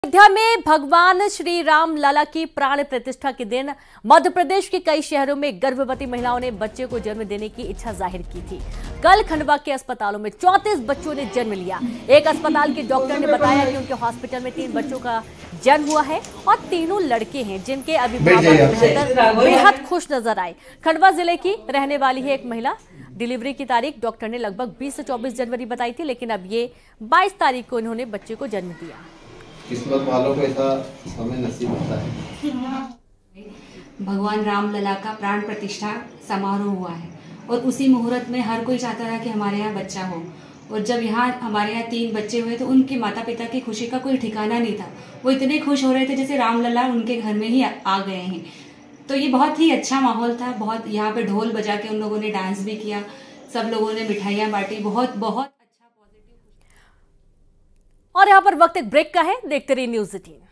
अयोध्या में भगवान श्री राम लला की प्राण प्रतिष्ठा के दिन मध्य प्रदेश के कई शहरों में गर्भवती महिलाओं ने बच्चे को जन्म देने की इच्छा जाहिर की थी। कल खंडवा के अस्पतालों में 34 बच्चों ने जन्म लिया। एक अस्पताल के डॉक्टर ने बताया कि उनके हॉस्पिटल में 3 बच्चों का जन्म हुआ है और तीनों लड़के हैं, जिनके अभिभावक बेहद खुश नजर आए। खंडवा जिले की रहने वाली है एक महिला। डिलीवरी की तारीख डॉक्टर ने लगभग 20 से 24 जनवरी बताई थी, लेकिन अब ये 22 तारीख को इन्होंने बच्चे को जन्म दिया। किस्मत वालों को ऐसा समय नसीब होता है। भगवान राम लला का प्राण प्रतिष्ठा समारोह हुआ है और उसी मुहूर्त में हर कोई चाहता था कि हमारे यहाँ बच्चा हो। और जब हमारे यहाँ 3 बच्चे हुए तो उनके माता पिता की खुशी का कोई ठिकाना नहीं था। वो इतने खुश हो रहे थे जैसे राम लला उनके घर में ही आ गए हैं। तो ये बहुत ही अच्छा माहौल था। बहुत यहाँ पे ढोल बजा के उन लोगों ने डांस भी किया, सब लोगों ने मिठाइयाँ बांटी। बहुत बहुत और यहाँ पर वक्त एक ब्रेक का है। देखते रहिए न्यूज़ 18।